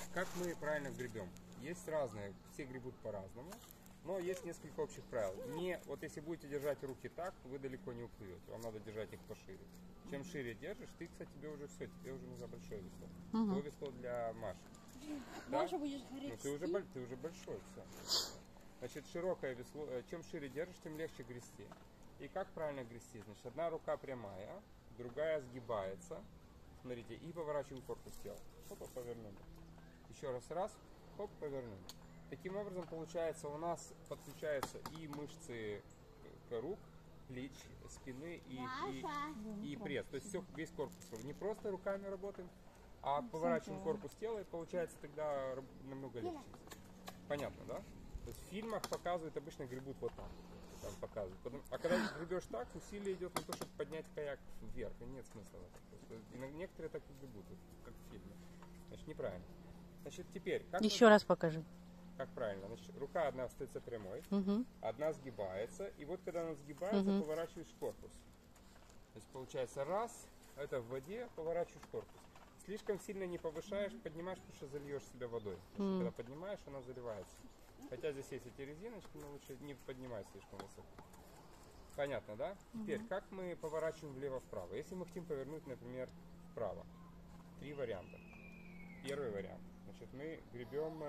как мы правильно гребем? Есть разные, все гребут по-разному, но есть несколько общих правил. Вот если будете держать руки так, вы далеко не уплывете, вам надо держать их пошире. Чем шире держишь, ты, кстати, тебе уже все, тебе уже нужно большое весло. То весло для Маши. Маша будешь Ну, ты уже большой, все. Значит, широкое весло, чем шире держишь, тем легче грести. И как правильно грести? Значит, одна рука прямая, другая сгибается. Смотрите, и поворачиваем корпус тела. Опа, повернули. Еще раз, хоп, повернули. Таким образом, получается, у нас подключаются и мышцы рук, плеч, спины и пресс. То есть все, весь корпус. Не просто руками работаем, а поворачиваем корпус тела, и получается тогда намного легче. Понятно, да? То есть в фильмах показывают, обычно гребут вот так. Там показывают. А когда гребешь так, усилие идет на то, чтобы поднять каяк вверх. И нет смысла в этом. И некоторые так и гребут, как в фильме. Значит, неправильно. Значит, теперь... Еще раз покажи. Как правильно? Значит, рука одна остается прямой, одна сгибается. И вот когда она сгибается, поворачиваешь корпус. То есть получается раз, это в воде, поворачиваешь корпус. Слишком сильно не повышаешь, поднимаешь, потому что зальешь себя водой. Потому что когда поднимаешь, она заливается. Хотя здесь есть эти резиночки, но лучше не поднимать слишком высоко. Понятно, да? Теперь, как мы поворачиваем влево-вправо? Если мы хотим повернуть, например, вправо. 3 варианта. Первый вариант. Значит, мы гребем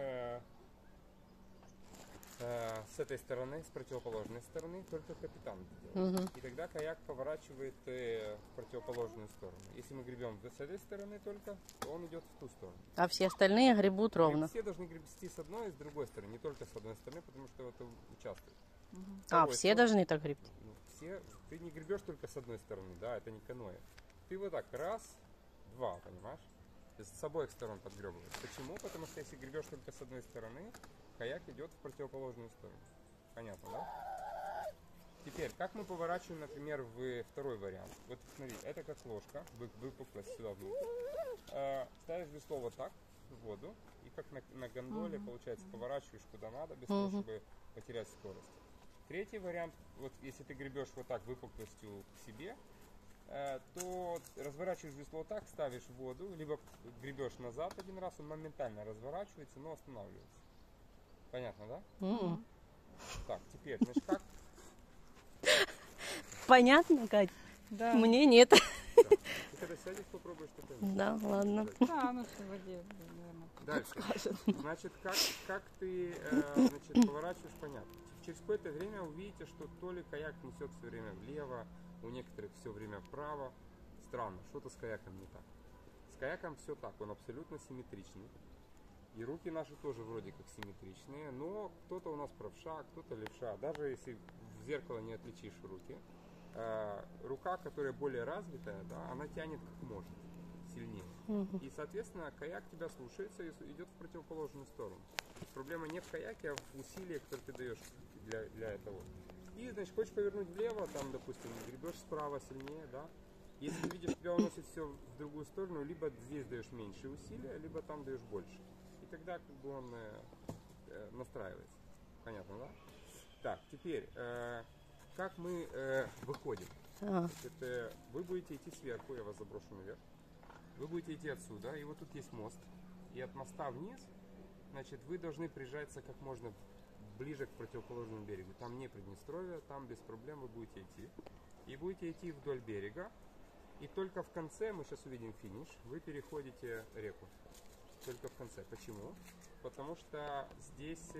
с этой стороны, с противоположной стороны, только капитан это делает. И тогда каяк поворачивает в противоположную сторону. Если мы гребем с этой стороны только, то он идет в ту сторону. А все остальные гребут ровно. Все должны гребсти с одной и с другой стороны, не только с одной стороны, потому что это участвует. Все должны так гребти? Все, ты не гребешь только с одной стороны, да, это не каноэ. Ты вот так, раз, два, понимаешь? То есть с обоих сторон подгребываешь. Почему? Потому что если гребешь только с одной стороны, каяк идет в противоположную сторону. Понятно, да? Теперь, как мы поворачиваем, например, в второй вариант? Вот смотри, это как ложка, выпуклость сюда внутрь. Ставишь весло вот так в воду, и как на гондоле, получается, поворачиваешь куда надо, без того, чтобы потерять скорость. Третий вариант, вот если ты гребешь вот так выпуклостью к себе, то разворачиваешь весло так, ставишь в воду, либо гребешь назад один раз, он моментально разворачивается, но останавливается. Понятно, да? Так, теперь, значит, как? Понятно, Кать? Да. Мне нет. Да. Ты когда сядешь, попробуешь такое. Да, ладно. Да, оно все в воде, наверное, дальше. подскажет. Значит, как ты значит, поворачиваешь, понятно. Через какое-то время увидите, что то ли каяк несет все время влево, у некоторых все время вправо. Странно, что-то с каяком не так. С каяком все так, он абсолютно симметричный. И руки наши тоже вроде как симметричные, но кто-то у нас правша, кто-то левша. Даже если в зеркало не отличишь руки, рука, которая более развитая, да, она тянет как может, сильнее. И, соответственно, каяк тебя слушается и идет в противоположную сторону. Проблема не в каяке, а в усилии, которое ты даешь для этого. И, значит, хочешь повернуть влево, там, допустим, гребешь справа сильнее, да. Если ты видишь, тебя уносит все в другую сторону, либо здесь даешь меньше усилия, либо там даешь больше. И тогда как бы он настраивается. Понятно, да? Так, теперь, как мы выходим? Значит, вы будете идти сверху, я вас заброшу наверх. Вы будете идти отсюда, и вот тут есть мост. И от моста вниз, значит, вы должны прижаться как можно ближе к противоположному берегу. Там не Приднестровье, там без проблем вы будете идти. И будете идти вдоль берега. И только в конце, мы сейчас увидим финиш, вы переходите реку. Только в конце. Почему? Потому что здесь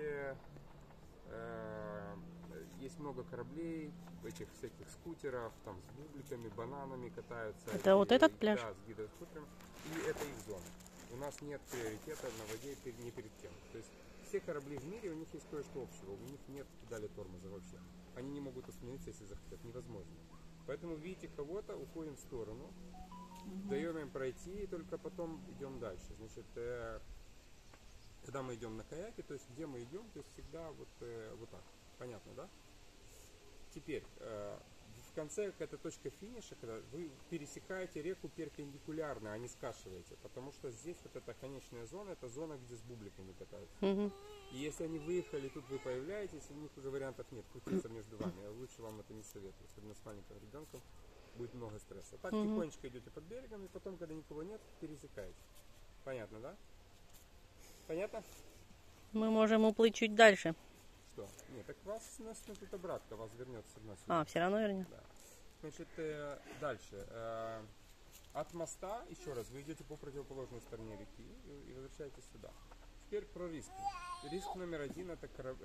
есть много кораблей, этих всяких скутеров, там с бубликами, бананами катаются. Это вот этот пляж? Да, с гидроскутером. И это их зона. У нас нет приоритета на воде ни перед кем. То есть все корабли в мире, у них есть кое-что общего. У них нет педали тормоза вообще. Они не могут остановиться, если захотят. Невозможно. Поэтому видите кого-то, уходим в сторону, даем им пройти, и только потом идем дальше. Значит, когда мы идем на каяке, то есть где мы идем, то есть всегда вот так. Понятно, да? Теперь, в конце, это точка финиша, когда вы пересекаете реку перпендикулярно, а не скашиваете. Потому что здесь вот эта конечная зона, это зона, где с бубликами катаются. И если они выехали, тут вы появляетесь, у них уже вариантов нет, крутиться между вами. Лучше вам это не советую, особенно с маленьким ребенком. Будет много стресса. Так тихонечко идете под берегом, и потом, когда никого нет, пересекаете. Понятно, да? Понятно? Мы можем уплыть чуть дальше. Что? Нет, так вас сносит тут обратно, вас вернет все равно А, сюда. все равно вернет? Да. Значит, дальше. От моста, еще раз, вы идете по противоположной стороне реки и возвращаетесь сюда. Теперь про риски. Риск номер один это,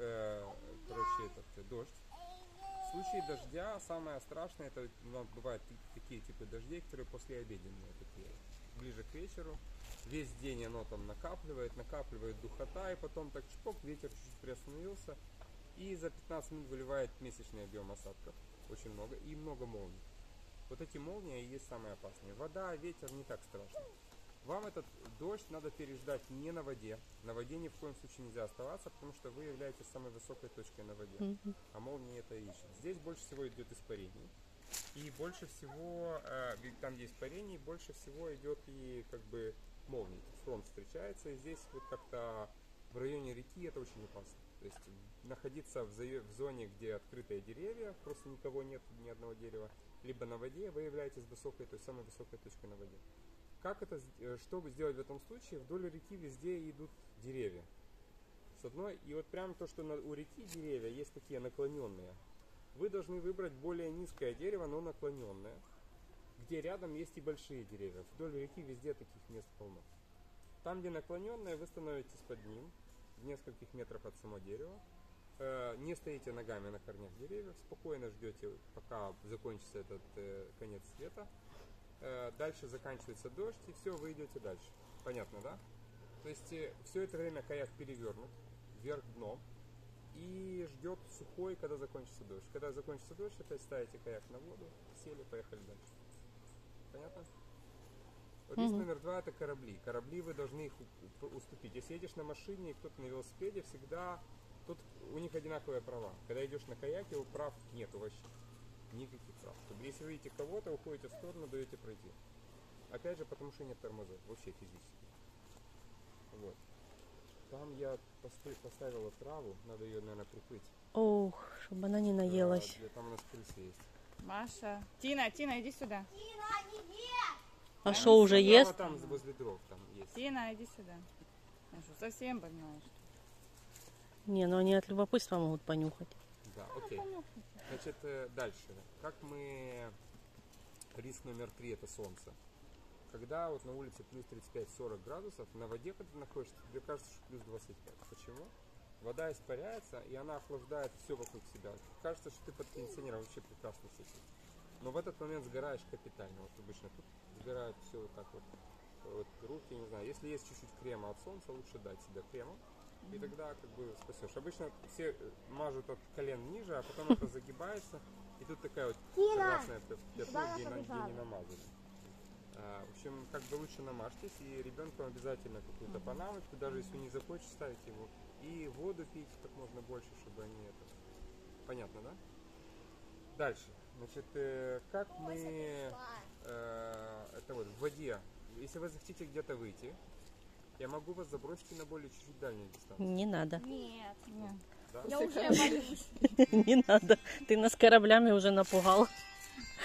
дождь. В случае дождя самое страшное, это бывают такие типы дождей, которые послеобеденные, такие, ближе к вечеру. Весь день оно там накапливает духота, и потом так чпок, ветер чуть-чуть приостановился, и за 15 минут выливает месячный объем осадков, очень много, и много молний. Вот эти молнии и есть самые опасные. Вода, ветер не так страшно. Вам этот дождь надо переждать не на воде. На воде ни в коем случае нельзя оставаться, потому что вы являетесь самой высокой точкой на воде. А молнии это ищет. Здесь больше всего идет испарений. И больше всего, там где испарений, больше всего идет и как бы молний. Фронт встречается, и здесь вот как-то в районе реки это очень опасно. То есть находиться в зоне, где открытые деревья, просто никого нет, ни одного дерева, либо на воде, вы являетесь высокой, то есть самой высокой точкой на воде. Что сделать в этом случае? Вдоль реки везде идут деревья. С одной, и вот прямо то, что у реки деревья есть такие наклоненные. Вы должны выбрать более низкое дерево, но наклоненное, где рядом есть и большие деревья. Вдоль реки везде таких мест полно. Там, где наклоненное, вы становитесь под ним, в нескольких метрах от самого дерева. Не стоите ногами на корнях деревьев, спокойно ждете, пока закончится этот конец света. Дальше заканчивается дождь, и все, вы идете дальше. Понятно, да? То есть все это время каяк перевернут вверх дном и ждет сухой, когда закончится дождь. Когда закончится дождь, опять ставите каяк на воду, сели, поехали дальше. Понятно? Риск номер 2 это корабли. Корабли вы должны их уступить. Если едешь на машине и кто-то на велосипеде, всегда тут у них одинаковые права. Когда идешь на каяке, у прав нету вообще. Никаких прав. Если вы видите кого-то, уходите в сторону, даете пройти. Опять же, потому что нет тормозов. Вообще физически. Вот. Там я поставила траву. Надо ее, наверное, прикрыть. Ох, чтобы она не наелась. Там у нас крысы есть. Маша. Тина, иди сюда. А что, уже ест? Там возле дров там есть. Тина, иди сюда. Я что, совсем больная, что ли? Не, ну они от любопытства могут понюхать. Да, окей. Значит, дальше. Как мы... Риск номер 3 это солнце. Когда вот на улице плюс 35-40 градусов, на воде, когда ты находишься, тебе кажется, что плюс 25. Почему? Вода испаряется, и она охлаждает все вокруг себя. Кажется, что ты под кондиционером вообще прекрасно сидишь. Но в этот момент сгораешь капитально. Вот обычно тут сгорает все вот так вот руки, не знаю. Если есть чуть-чуть крема от солнца, лучше дать себе крема. И тогда как бы спасешь. Обычно все мажут от колен ниже, а потом это загибается. И тут такая вот красная пятно, где не намазали. В общем, как бы лучше намажьтесь, и ребенку обязательно какую-то панамочку, даже если не захочешь ставить его. И воду пить как можно больше, чтобы они это... Понятно, да? Дальше. Значит, как мы... это вот в воде. Если вы захотите где-то выйти, я могу вас забросить на более чуть-чуть дальнюю дистанцию. Не надо. Нет. Да? Я уже боюсь. Не надо. Ты нас кораблями уже напугал.